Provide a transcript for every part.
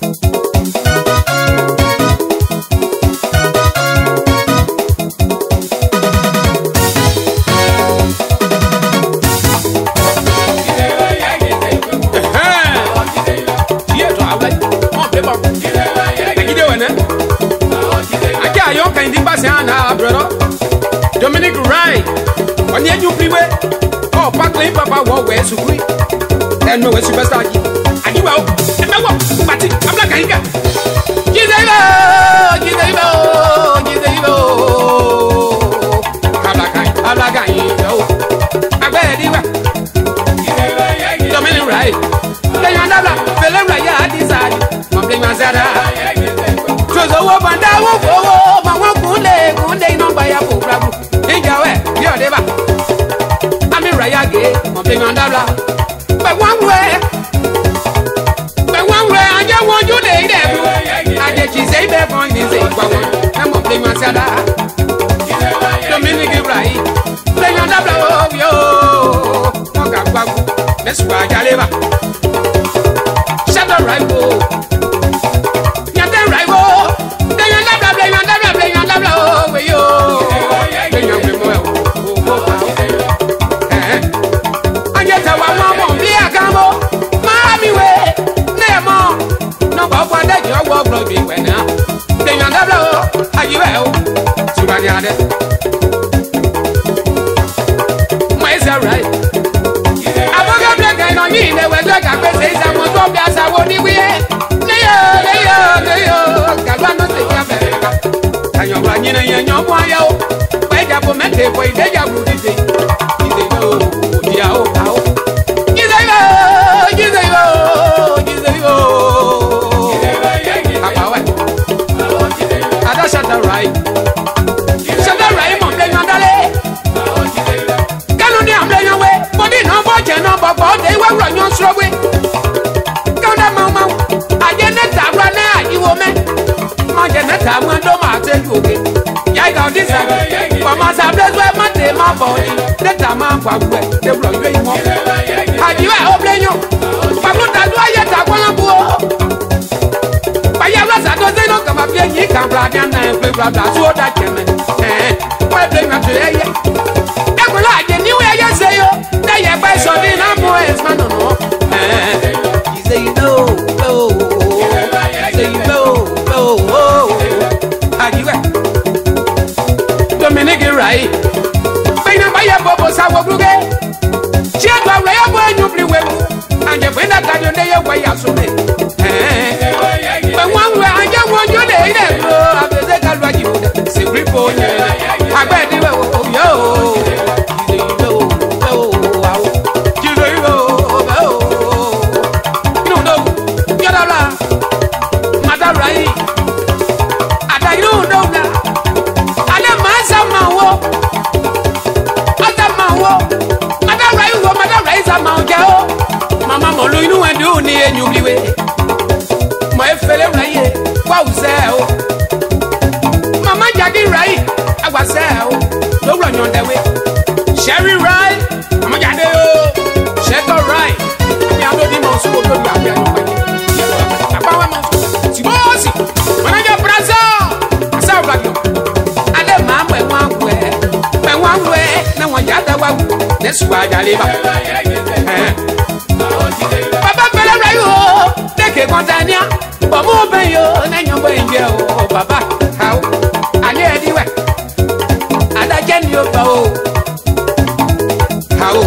Dominique Ryan, on the new freeway. Oh, Parkley Papa Wobé, Sukui. Then no superstar. And you out, and I walk, but I'm like a higa. Djisséa Dominique Ryan. Then another, Philip Raya decided. Mumbling Mazada. So the woman that will go, my one day, no by a program. You're never. I'm in Rayage, mopping on Dabla. But one way, I just want you there. I get djisseibeh point is a I'm mopping on Sada. Dominique Wê, playing on Dabla. Yo, that's why I live. Shut the rival. You're the rival. Playing on Dabla, playing on Dabla. Yo. Dominique Wê, Pena Baya Bobo Sawogluge, Chiatwa Raya Boy, you play well, and you win that you day away as soon. But one way I just want you there, I will take a right you, see, people, I bet you, yo. My fellow Ray, wow, sell. Mama Jackie Ray, I was sell. Don't run on that way. Sherry Ray, Mama Jadeo, Sheto Ray. I am not the most who go to the Tibosi, when I get Brazil, I saw Blackio. And the man went one way, no one got the one. That's why I live. Montania, but more by you, and you're going to Papa. How? I hear you. And I can you go. How?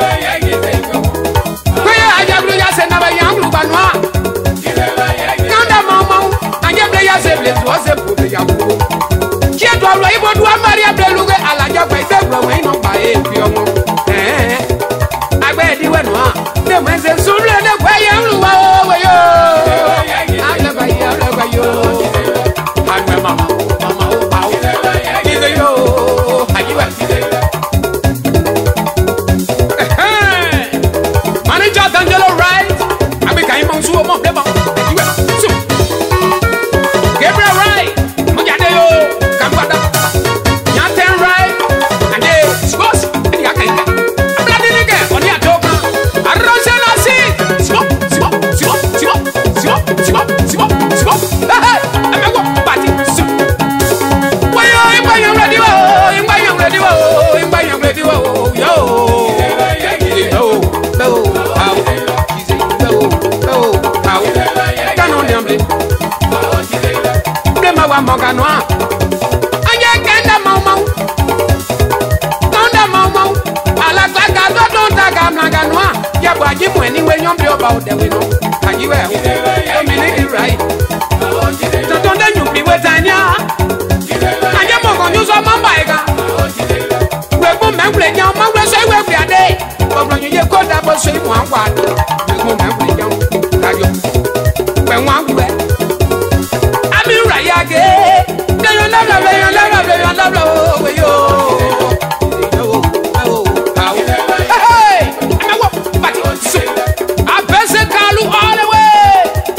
Where are you? Just another young Lubanoa. Count a mama, and your players was a put young. Yet, while I would want Maria Beluga, I like your way to by it. I bet you went on. The man's a soon run away, young Luau. Moganoa. Anya kenda mau. Tonda mau. Ala gaga don't daga Moganoa. Ya bwaji mweni we nyombi oba odewe no. Kajiwe. Dominic right. Tonda nyumbi we tanya. Anya mogonyo so mamba ega. We bo memble nya mangwe so we we ade. Ogbonyo ye koda bo so imu anwa. We bo memble nya. Kajo. We wanwe. Ami rayage. They you love we yo. Hey! I walk back. I best kalu all the way.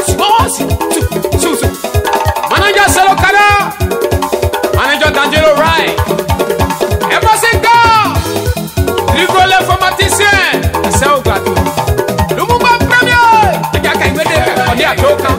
So. Manager Selo Kada. Manager D'Angelo Rai. Ever say go. Rigole formaticien. C'est au gâteau. Lumumba premier. Aka imede on dia toka.